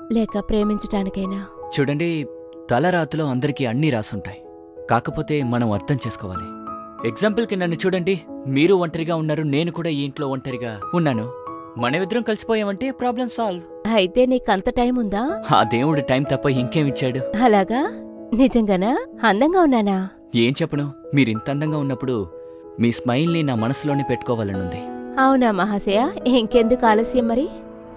లేక ప్రేమించటానికైనా? చూడండి, తలరాతిలో అందరికీ అన్నీ రాసుంటాయి. కాకపోతే మనం అర్థం చేసుకోవాలి. ఎగ్జాంపుల్కి నన్ను చూడండి, మీరు ఒంటరిగా ఉన్నారు, నేను కూడా ఈ ఇంట్లో ఒంటరిగా ఉన్నాను. మనమిద్దరం కలిసిపోయామంటే ప్రాబ్లం సాల్వ్. అయితే నీకంత టైం ఉందా? ఆ దేవుడు టైం తప్ప ఇంకేమిచ్చాడు? అలాగా? నిజంగానా? అందంగా ఉన్నానా? ఏం చెప్పను, మీరింత అందంగా ఉన్నప్పుడు మీ స్మైల్ని నా మనసులోనే పెట్టుకోవాలనుంది. అవునా మహాశయ, ఇంకెందుకు ఆలస్యం మరి?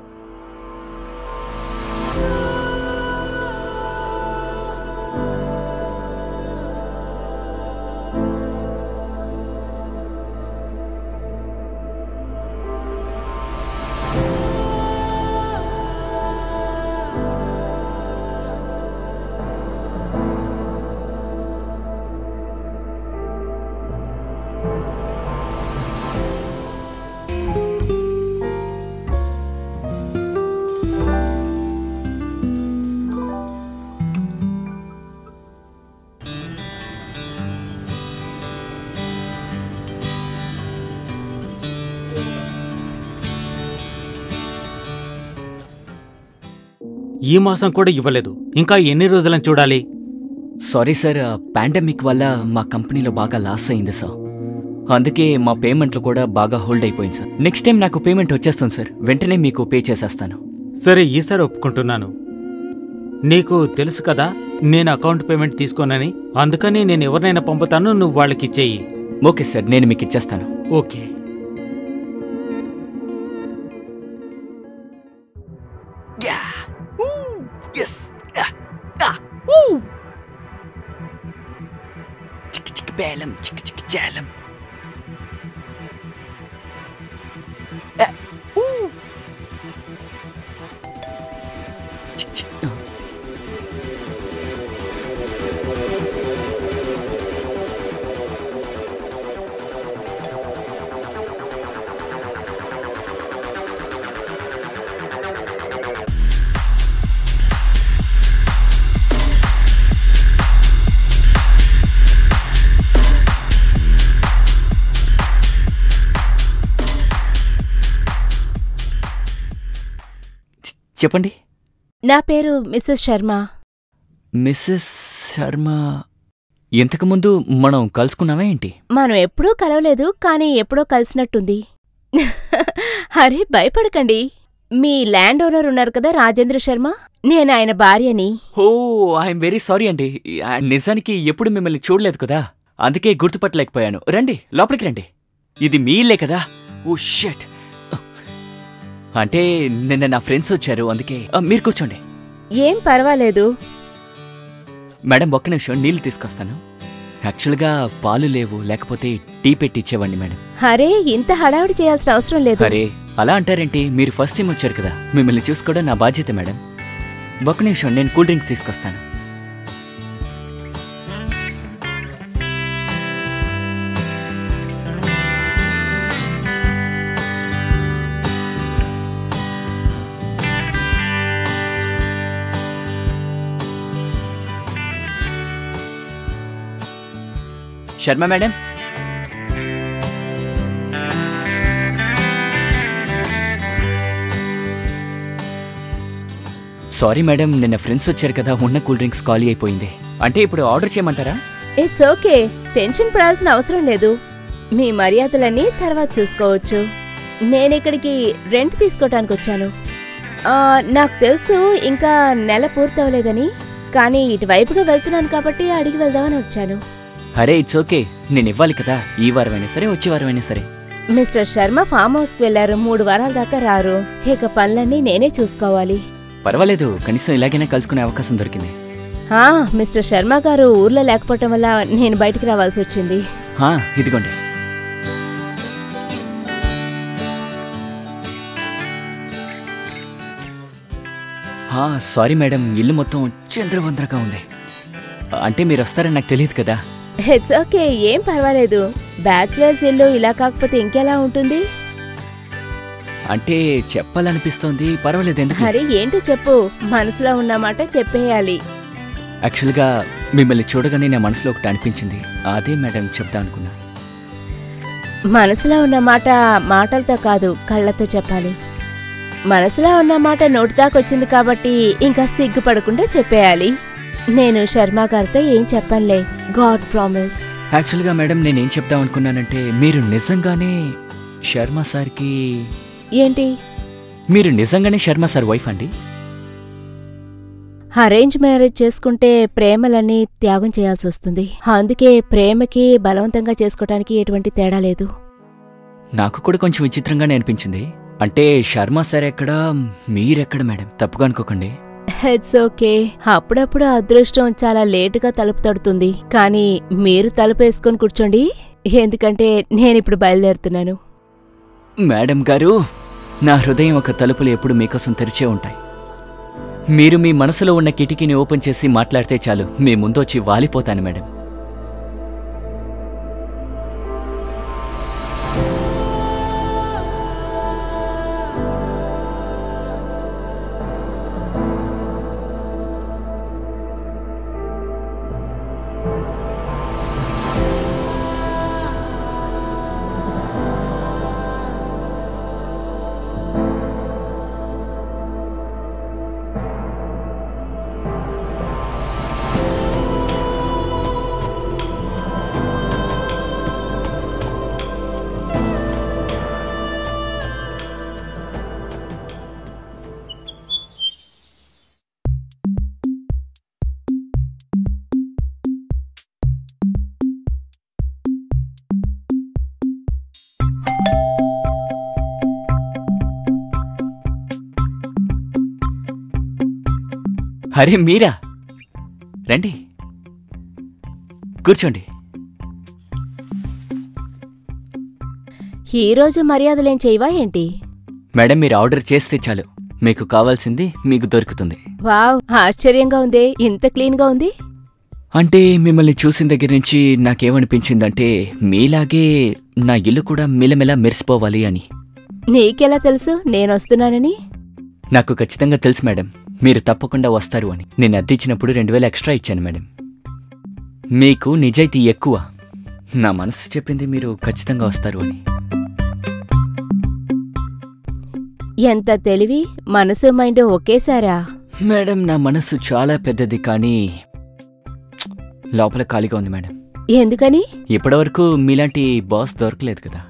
ఈ మాసం కూడా ఇవ్వలేదు. ఇంకా ఎన్ని రోజులని చూడాలి? సారీ సార్, పాండమిక్ వల్ల మా కంపెనీలో బాగా లాస్ అయింది సార్. అందుకే మా పేమెంట్లు కూడా బాగా హోల్డ్ అయిపోయింది సార్. నెక్స్ట్ టైం నాకు పేమెంట్ వచ్చేస్తుంది సార్, వెంటనే మీకు పే చేసేస్తాను. సరే, ఈసారి ఒప్పుకుంటున్నాను. నీకు తెలుసు కదా నేను అకౌంట్ పేమెంట్ తీసుకోనని. అందుకని నేను ఎవరినైనా పంపుతాను, నువ్వు వాళ్ళకిచ్చేయి. ఓకే సార్, నేను మీకు ఇచ్చేస్తాను. ఓకే. బేలం చిక్ చిక్ జాలం. చెప్పండి. నా పేరు మిస్సెస్ శర్మ. మిస్సెస్ శర్మ, ఇంతకుముందు మనం కలుసుకున్నావా ఏంటి? మనం ఎప్పుడూ కలవలేదు, కానీ ఎప్పుడో కలిసినట్టుంది. అరే భయపడకండి, మీ ల్యాండ్ ఓనర్ ఉన్నారు కదా రాజేంద్ర శర్మ, నేను ఆయన భార్యని. ఓ, ఐఎమ్ వెరీ సారీ అండి. నిజానికి ఎప్పుడు మిమ్మల్ని చూడలేదు కదా, అందుకే గుర్తుపట్టలేకపోయాను. రండి, లోపలికి రండి. ఇది మీ ఇల్లే కదా? Oh shit. అంటే నిన్న నా ఫ్రెండ్స్ వచ్చారు, అందుకే. మీరు కూర్చోండి. ఏం పర్వాలేదు. మేడం, ఒక్క నిమిషం నీళ్లు తీసుకొస్తాను. యాక్చువల్గా పాలు లేవు, లేకపోతే టీ పెట్టి ఇచ్చేవండి మేడం. అరే, ఇంత హడావుడి చేయాల్సిన అవసరం లేదు. అరే అలా అంటారేంటి? మీరు ఫస్ట్ టైం వచ్చారు కదా, మిమ్మల్ని చూసుకోవడం నా బాధ్యత మేడం. ఒక్క నిమిషం, నేను కూల్ డ్రింక్స్ తీసుకొస్తాను. శర్మ మేడం, సారీ మేడం, నిన్న ఫ్రెండ్స్ వచ్చారు కదా, ఉన్న కూల్ డ్రింక్స్ ఖాళీ అయిపోయింది. అంటే ఇప్పుడు ఆర్డర్ చేయమంటారా? ఇట్స్ ఓకే, టెన్షన్ పడాల్సిన అవసరం లేదు. మీ మర్యాదలన్నీ తర్వాత చూసుకోవచ్చు. నేనిక్కడికి రెంట్ తీసుకోవటానికి వచ్చాను. నాకు తెలుసు ఇంకా నెల పూర్తవలేదని, కానీ ఇటువైపుగా వెళ్తున్నాను కాబట్టి అడిగి వెళ్దామని వచ్చాను. అరే ఇట్స్ ఓకే, నేను ఇవ్వాలి కదా, ఈ వారమైనా సరే వచ్చే వారమైనా సరే. మిస్టర్ శర్మ ఫామ్ హౌస్కి వెళ్లారు, 3 వారాల దాకా రారు. ఇక పనులన్నీ నేనే చూసుకోవాలి. పర్వాలేదు, కనీసం ఇలాగైనా కలుసుకునే అవకాశం దొరికింది. మిస్టర్ శర్మ గారు ఊర్లో లేకపోవటం వల్ల నేను బయటికి రావాల్సి వచ్చింది. ఇదిగోండి. సారీ మేడం, ఇల్లు మొత్తం చింద్రవందరగా ఉంది. అంటే మీరు వస్తారని నాకు తెలియదు కదా. ఇట్స్ ఓకే, ఏం పర్వాలేదు. బ్యాచులర్స్ ఇల్లు ఇలా కాకపోతే ఇంకెలా ఉంటుంది? అంటే చెప్పాలనిపిస్తోంది, పర్వాలేదు. ఎందుకు? అరే ఏంటో చెప్పు, మనసులో ఉన్నమాట చెప్పేయాలి. యాక్చువల్గా మిమ్మల్ని చూడగానే నా మనసులో ఒకటి అనిపించింది, అదే మేడం చెప్తా అనుకున్నా. మనసులో ఉన్న మాట మాటలతో కాదు, కళ్ళతో చెప్పాలి. మనసులో ఉన్న మాట నోటిదాకొచ్చింది కాబట్టి ఇంకా సిగ్గుపడకుండా చెప్పేయాలి. నేను శర్మ గారితో ఏం చెప్పనులే, గాడ్ ప్రామిస్. యాక్చువల్గా మేడం నేనేం చెప్దాం అనుకున్నానంటే మీరు నిజంగానే శర్మ సార్కి ఏంటి? మీరు నిజంగానే శర్మ సార్ వైఫ్ అండి? అరేంజ్ మ్యారేజ్ చేసుకుంటే ప్రేమలన్నీ త్యాగం చేయాల్సి వస్తుంది. అందుకే ప్రేమకి బలవంతంగా చేసుకోవటానికి ఎటువంటి తేడా లేదు. నాకు కూడా కొంచెం విచిత్రంగానే అనిపించింది. అంటే శర్మ సార్ ఎక్కడ, మీరెక్కడ మేడం? తప్పుగా అనుకోకండి. It's okay. అప్పుడప్పుడు అదృష్టం చాలా లేటుగా తలుపు తడుతుంది. కానీ మీరు తలుపు వేసుకొని కూర్చోండి, ఎందుకంటే నేనిప్పుడు బయలుదేరుతున్నాను. మేడం గారు, నా హృదయం ఒక తలుపులు ఎప్పుడు మీకోసం తెరిచే ఉంటాయి. మీరు మీ మనసులో ఉన్న కిటికీని ఓపెన్ చేసి మాట్లాడితే చాలు, మీ ముందొచ్చి వాలిపోతాను మేడం. అరే మీరా, రండి కూర్చోండి. ఈరోజు మర్యాదలేం చేయవా ఏంటి? మేడం మీరు ఆర్డర్ చేస్తే చాలు, మీకు కావాల్సింది మీకు దొరుకుతుంది. వావ్, ఆశ్చర్యంగా ఉందే, ఇంత క్లీన్గా ఉంది. అంటే మిమ్మల్ని చూసిన దగ్గర నుంచి నాకేమనిపించిందంటే మీలాగే నా ఇల్లు కూడా మిలమిలా మెరిసిపోవాలి అని. నీకెలా తెలుసు నేనొస్తున్నానని? నాకు ఖచ్చితంగా తెలుసు మేడం, మీరు తప్పకుండా వస్తారు అని. నేను అద్దిచ్చినప్పుడు 2000 ఎక్స్ట్రా ఇచ్చాను మేడం. మీకు నిజాయితీ ఎక్కువ. నా మనసు చెప్పింది మీరు ఖచ్చితంగా వస్తారు అని. ఎంత తెలివి, మనసు మైండ్ ఒకేసారా? మేడం నా మనసు చాలా పెద్దది, కానీ లోపల ఖాళీగా ఉంది మేడం. ఎందుకని? ఇప్పటివరకు మీలాంటి బాస్ దొరకలేదు కదా.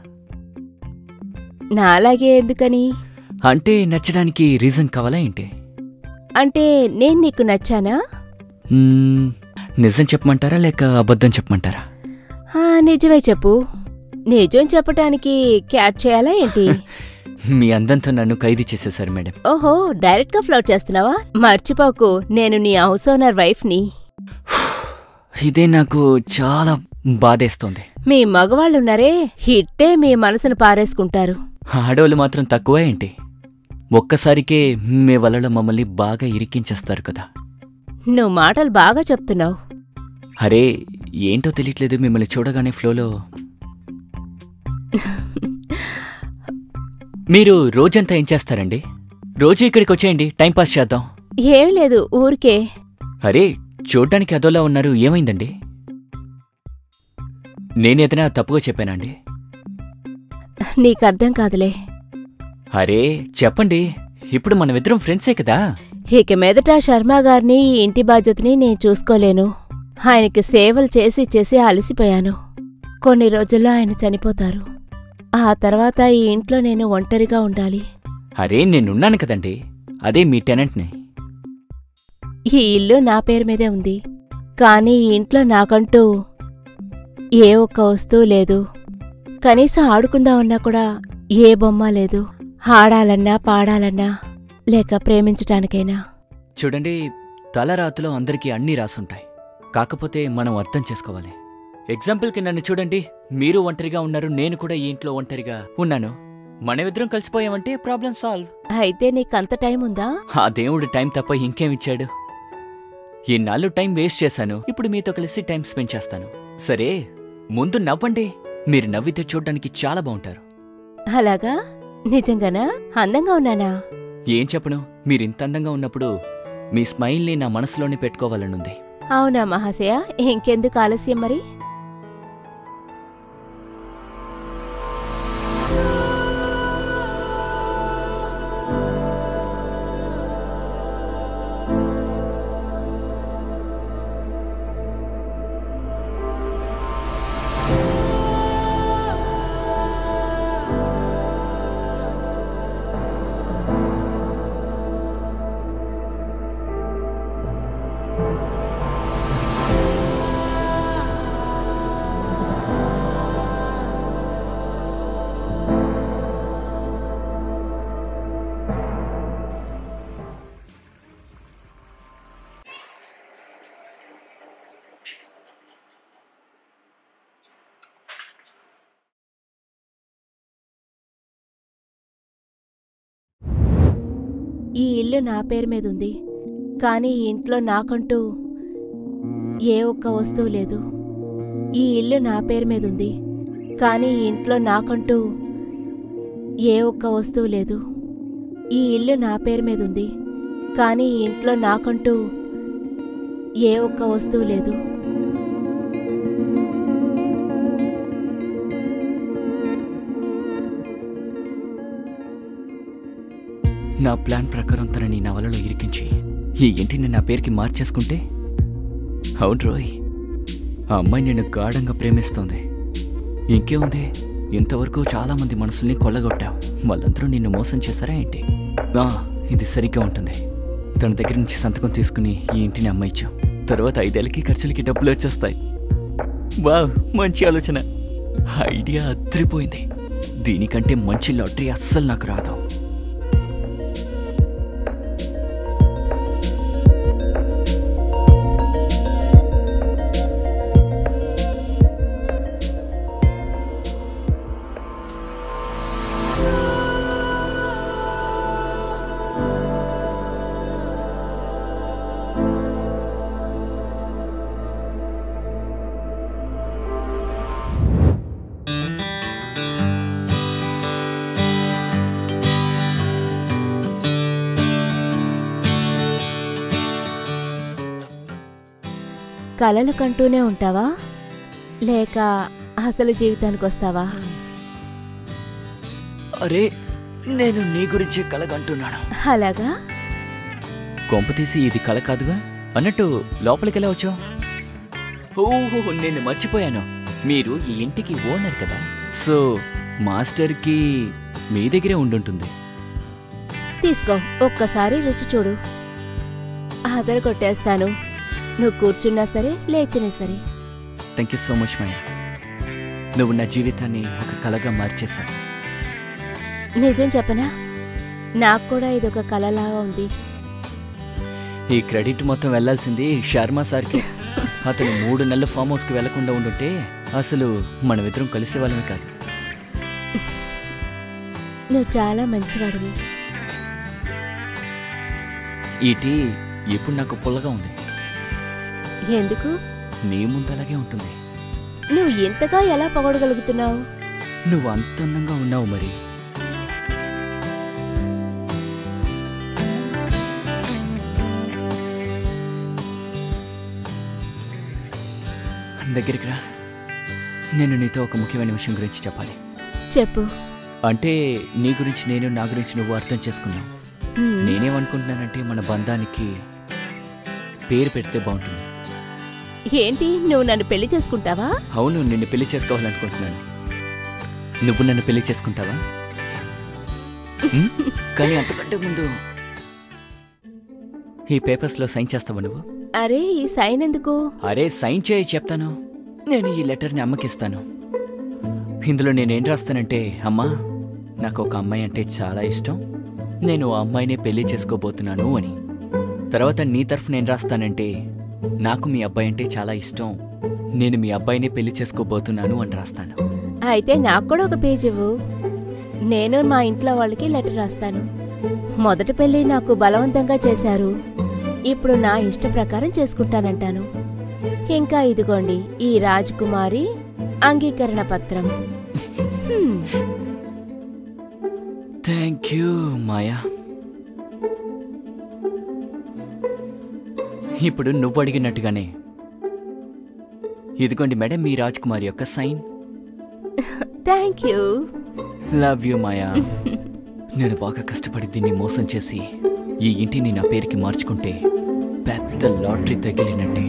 నాలాగే ఎందుకని? అంటే నచ్చడానికి రీజన్ కావాలా ఏంటి? అంటే నేను నీకు నచ్చానా? నిజం చెప్పమంటారా లేక అబద్ధం చెప్పమంటారా? నిజమే చెప్పు. నిజం చెప్పటానికి క్యాట్ చేయాలా ఏంటి? మీ అందంతో నన్ను ఖైదీ చేసేశారు మేడం. ఓహో, డైరెక్ట్ గా ఫ్లర్ట్ చేస్తున్నావా? మర్చిపోకు, నేను నీ హౌస్ ఓనర్ వైఫ్ ని. ఇదే నాకు చాలా బాధేస్తోంది. మీ మగవాళ్ళున్నారే, హిట్టే మీ మనసును పారేసుకుంటారు. ఆడవాళ్ళు మాత్రం తక్కువ ఏంటి? ఒక్కసారికే మీ వలలో మమ్మల్ని బాగా ఇరికించేస్తారు కదా. నువ్వు మాటలు బాగా చెప్తున్నావు. అరే ఏంటో తెలియట్లేదు, మిమ్మల్ని చూడగానే ఫ్లోలో. మీరు రోజంతా ఏం చేస్తారండి? రోజు ఇక్కడికి వచ్చేయండి, టైంపాస్ చేద్దాం. ఏం లేదు, ఊరికే. అరే చూడ్డానికి అదోలా ఉన్నారు, ఏమైందండి? నేనేదైనా తప్పుగా చెప్పానండి? నీకర్థం కాదులే. అరే చెప్పండి, ఇప్పుడు మనమిద్దరం ఫ్రెండ్సే కదా. ఇక మీదట శర్మగారిని ఈ ఇంటి బాధ్యతని నేను చూసుకోలేను. ఆయనకి సేవలు చేసి చేసి అలసిపోయాను. కొన్ని రోజుల్లో ఆయన చనిపోతారు. ఆ తర్వాత ఈ ఇంట్లో నేను ఒంటరిగా ఉండాలి. అరే నేనున్నాను కదండి, అదే మీ టెనెంట్ని. ఈ ఇల్లు నా పేరు మీదే ఉంది, కానీ ఈ ఇంట్లో నాకంటూ ఏ ఒక్క వస్తువు లేదు. కనీసం ఆడుకుందామన్నా కూడా ఏ బొమ్మ లేదు. ఆడాలన్నా పాడాలన్నా లేక ప్రేమించటానికైనా. చూడండి, తలరాతులో అందరికీ అన్నీ రాసుంటాయి, కాకపోతే మనం అర్థం చేసుకోవాలి. ఎగ్జాంపుల్కి నన్ను చూడండి, మీరు ఒంటరిగా ఉన్నారు, నేను కూడా ఈ ఇంట్లో ఒంటరిగా ఉన్నాను. మనమిద్దరం కలిసిపోయామంటే ప్రాబ్లం సాల్వ్. అయితే నీకంత టైం ఉందా? ఆ దేవుడు టైం తప్ప ఇంకేమిచ్చాడు? ఇన్నాళ్ళు టైం వేస్ట్ చేశాను, ఇప్పుడు మీతో కలిసి టైం స్పెండ్ చేస్తాను. సరే ముందు నవ్వండి, మీరు నవ్వితే చూడ్డానికి చాలా బాగుంటారు. అలాగా? నిజంగానా? అందంగా ఉన్నానా? ఏం చెప్పను, మీరింత అందంగా ఉన్నప్పుడు మీ స్మైల్ని నా మనసులోనే పెట్టుకోవాలనుంది. అవునా మహాశయ, ఇంకెందుకు ఆలస్యం మరి? ఈ ఇల్లు నా పేరు మీద ఉంది, కానీ ఈ ఇంట్లో నాకంటూ ఏ ఒక్క వస్తువు లేదు. ఈ ఇల్లు నా పేరు మీద ఉంది, కానీ ఈ ఇంట్లో నాకంటూ ఏ ఒక్క వస్తువు లేదు. ఈ ఇల్లు నా పేరు మీద ఉంది, కానీ ఈ ఇంట్లో నాకంటూ ఏ ఒక్క వస్తువు లేదు. నా ప్లాన్ ప్రకారం తనని నా వలలో ఇరికించి ఈ ఇంటిని నా పేరుకి మార్చేసుకుంటే? అవును రోయ్, ఆ అమ్మాయి నిన్ను గాఢంగా ప్రేమిస్తోంది. ఇంకేముంది, ఇంతవరకు చాలామంది మనసుల్ని కొల్లగొట్టావు, వాళ్ళందరూ నిన్ను మోసం చేశారా ఏంటి? ఇది సరిగ్గా ఉంటుంది. తన దగ్గర నుంచి సంతకం తీసుకుని ఈ ఇంటిని అమ్మాయిచ్చాం. తర్వాత 5 ఏళ్ళకి ఖర్చులకి డబ్బులు వచ్చేస్తాయి. వావ్, మంచి ఆలోచన. ఐడియా అదిరిపోయింది. దీనికంటే మంచి లాటరీ అస్సలు నాకు రాదు. కలలు కంటూనే ఉంటావా, లేక అసలు జీవితానికి వస్తావా? అరే, నేను నీ గురించి కలగంటున్నాను. అలాగా? కొంపతీసి ఇది కల కాదుగా? అన్నట్టు లోపలికెలా వచ్చావు? ఓహో, నేను మర్చిపోయాను. మీరు ఈ ఇంటికి ఓనర్ కదా, సో మాస్టర్కి మీ దగ్గరే ఉండుంటుంది. తీసుకో, ఒక్కసారి రుచి చూడు. ఆదర కొట్టేస్తాను. నువ్వు కూర్చున్నా సరే, లేచినా సరే. Thank you so much Maya. నువ్వు నా జీవితాన్ని ఒక కలగా మార్చేశావు. నిజం చెప్పనా, నాకు కూడా ఇదొక కలలాగా ఉంది. ఈ క్రెడిట్ మొత్తం వెళ్లాల్సింది శర్మ సార్కి. అతను 3 నెలల ఫామ్ హౌస్కి వెళ్లకుండా ఉండుంటే అసలు మనమిద్దరం కలిసే వాళ్ళమే కాదు. నువ్వు చాలా మంచివాడివి. ఈ టీ ఇప్పుడు నాకు పుల్లగా ఉంది. ఎందుకు? నీ ముందు అలాగే ఉంటుంది. నువ్వు ఇంతగా ఎలా పొగడగలుగుతున్నావు? నువ్వు అంత అందంగా ఉన్నావు మరి. దగ్గరికి రా. నేను నీతో ఒక ముఖ్యమైన విషయం గురించి చెప్పాలి. చెప్పు. అంటే నీ గురించి నేను, నా గురించి నువ్వు అర్థం చేసుకున్నావు. నేనేమనుకుంటున్నానంటే మన బంధానికి పేరు పెడితే బాగుంటుంది. ఏంటి, నువ్వు నన్ను పెళ్లి చేసుకుంటావా? అవును, నిన్ను పెళ్లి చేసుకోవాలనుకుంటున్నాను. నువ్వు నన్ను పెళ్లి చేసుకుంటావా? కానీ అంతకంటే ముందు ఈ పేపర్స్లో సైన్ చేస్తావా నువ్వు? అరే, ఈ సైన్ ఎందుకు? అరే, సైన్ చేయి చెప్తాను. నేను ఈ లెటర్ని అమ్మకిస్తాను. ఇందులో నేనేం రాస్తానంటే, అమ్మా, నాకు ఒక అమ్మాయి అంటే చాలా ఇష్టం, నేను ఆ అమ్మాయినే పెళ్లి చేసుకోబోతున్నాను అని. తర్వాత నీ తరఫు నేను రాస్తానంటే, నాకు మీ అబ్బాయి అంటే చాలా ఇష్టం, నేను మీ అబ్బాయినే పెళ్లి చేసుకోబోతున్నాను అని రాస్తాను. అయితే నాకు కూడా ఒక పేజ్ ఇవ్వు. నేను మా ఇంట్లో వాళ్ళకి లెటర్ రాస్తాను. మొదటి పెళ్లి నాకు బలవంతంగా చేశారు, ఇప్పుడు నా ఇష్ట ప్రకారం చేసుకుంటానంటాను. ఇంకా ఇదిగోండి ఈ రాజకుమారి అంగీకరణ పత్రం. Thank you Maya. ఇప్పుడు నువ్వు అడిగినట్టుగానే ఇదిగోండి మేడం మీ రాజకుమారి యొక్క sign. Thank you. Love you Maya. నేను బాగా కష్టపడి దీన్ని మోసం చేసి ఈ ఇంటిని నా పేరుకి మార్చుకుంటే పెద్ద లాటరీ తగిలినట్టే.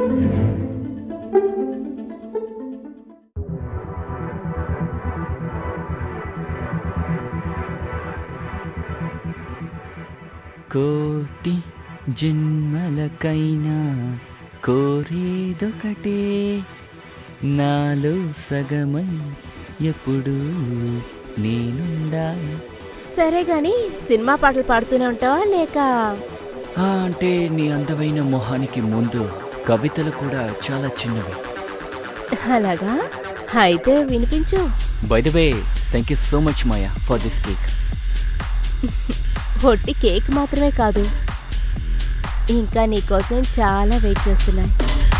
కోటి జన్మలకైనా కోరేదొకటే, నాలో సగమై ఎప్పుడు నేనుండాలి. సరే గాని సినిమా పాటలు పాడుతూనే ఉంటావా లేక? అంటే నీ అందమైన మొహానికి ముందు కవితలు కూడా చాలా చిన్నవి. అలాగా? అయితే వినిపించు. By the way, thank you so much Maya for this cake. ఒట్టి కేక్ మాత్రమే కాదు, ఇంకా నీకోసం చాలా వెయిట్ చేస్తున్నాయి.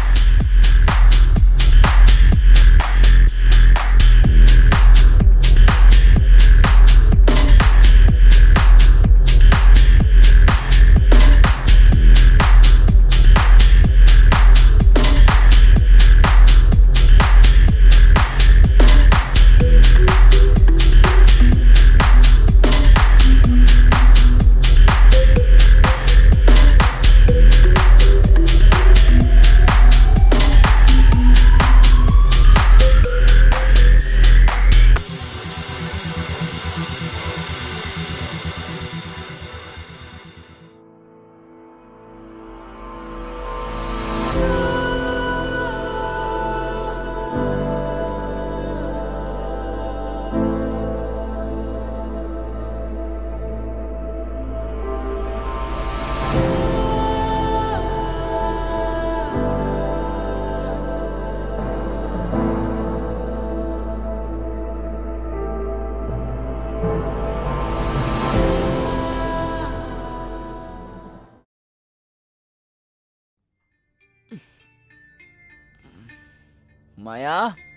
మాయా,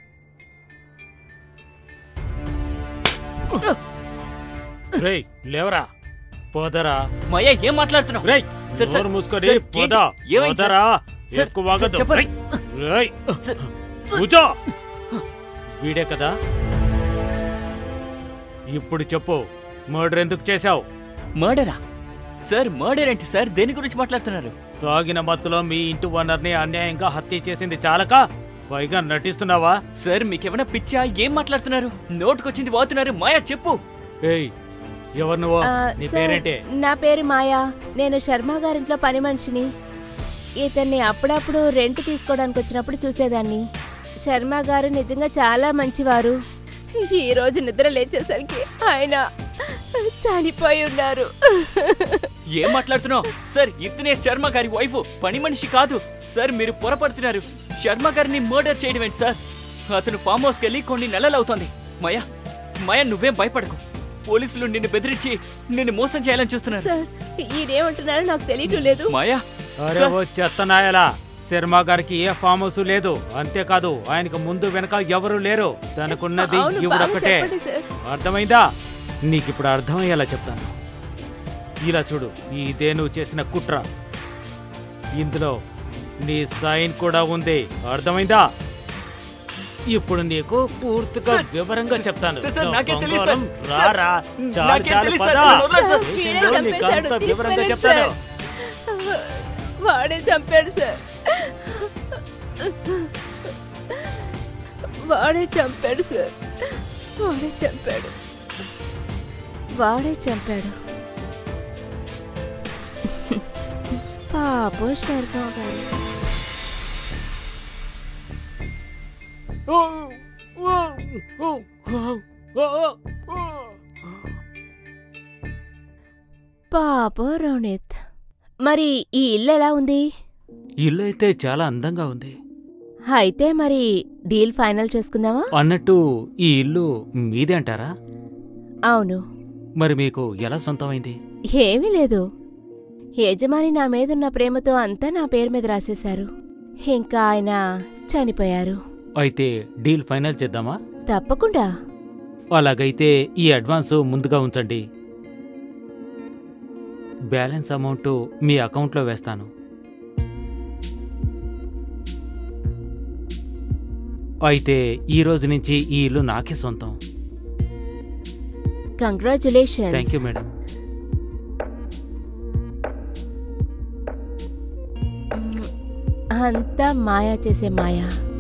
రేయ్ లేవరా, పోదరా. మాయా ఏం మాట్లాడుతున్నావు? రేయ్ సార్, సార్, నోరు మూసుకొని సార్, పోదా. ఏమైంది సార్? పోదరా, సార్, ఎక్కువ సార్, వాగొద్దు. చెప్పండి. రేయ్, సార్, కూర్చో. వీడే కదా, ఇప్పుడు చెప్పు, మర్డర్ ఎందుకు చేశావు? మర్డరా? సార్ మర్డర్ ఏంటి సార్? దేని గురించి మాట్లాడుతున్నారు? తాగిన మత్తులో మీ ఇంటి ఓనర్ని అన్యాయంగా హత్య చేసింది చాలక పైగా నటిస్తున్నావా? సార్ మీకేమైనా పిచ్చా? ఏం మాట్లాడుతున్నారు? నోటుకొచ్చింది వాతున్నారు. మాయా చెప్పు. ఏయ్, ఎవరు నువ్వు? నీ సార్, పేరేంటి? నా పేరు మాయా. నేను శర్మ గారింట్లో పని మనిషిని. ఇతన్ని అప్పుడప్పుడు రెంట్ తీసుకోవడానికి వచ్చినప్పుడు చూసేదాన్ని. శర్మ గారు నిజంగా చాలా మంచివారు. ఈ రోజు నిద్ర లేచేసరికి ఆయన చనిపోయి ఉన్నారు. ఏం మాట్లాడుతున్నావు? సార్ ఇతనే శర్మ గారి వైఫ్, పని మనిషి కాదు. సార్ మీరు పొరపడుతున్నారు. శర్మ గారిని మర్డర్ చేయడం ఏంటి సార్? అతను ఫామ్ హౌస్కి వెళ్ళి కొన్ని నెలలు అవుతోంది. మాయా, మాయా నువ్వేం భయపడకు. పోలీసులు నిన్ను బెదిరించి నిన్ను మోసం చేయాలని చూస్తున్నారు. సార్ ఈయనేమంటున్నారో నాకు తెలియటం లేదు. మాయా, అరే ఓ చెత్తనాయలా, శర్మ గారికి ఏ ఫామ్ హౌస్ లేదు. అంతేకాదు ఆయనకు ముందు వెనక ఎవరు లేరు. తనకున్నది అవును, బాగా ఇవిడొక్కటే. చెప్పండి సార్. అర్థమైందా? నీకిప్పుడు అర్థమయ్యేలా చెప్తాను. ఇలా చూడు, ఇదే నువ్వు చేసిన కుట్ర. ఇందులో నీ సైన్ కూడా ఉంది. అర్థమైందా? ఇప్పుడు నీకు పూర్తిగా వివరంగా చెప్తాను. బంగారం, రారా, చాలు చాలు పద. స్టేషన్లో నీకంతా వివరంగా చెప్తాను. వాడే చంపాడు సార్. వాడే చంపాడు సార్. వాడే చంపాడు. వాడే చంపాడు. పాపం శర్మ గారు. పాపం రోనిత్. మరి ఈ ఇల్లు ఎలా ఉంది? ఇల్లు అయితే చాలా అందంగా ఉంది. అయితే మరి డీల్ ఫైనల్ చేసుకుందామా? అన్నట్టు ఈ ఇల్లు మీదే అంటారా? అవును. మరి మీకు ఎలా సొంతమైంది? ఏమీ లేదు. యజమాని నా మీదున్న ప్రేమతో అంతా నా పేరు మీద రాసేశారు. ఇంకా ఆయన చనిపోయారు. అయితే డీల్ ఫైనల్ చేద్దామా? తప్పకుండా. అలాగైతే ఈ అడ్వాన్స్ ముందుగా ఉంచండి. బ్యాలెన్స్ అమౌంట్ మీ అకౌంట్లో వేస్తాను. అయితే ఈ రోజు నుంచి ఈ ఇల్లు నాకే సొంతం. కంగ్రాచులేషన్స్. Thank you madam. అంతా మాయా చేసే మాయా.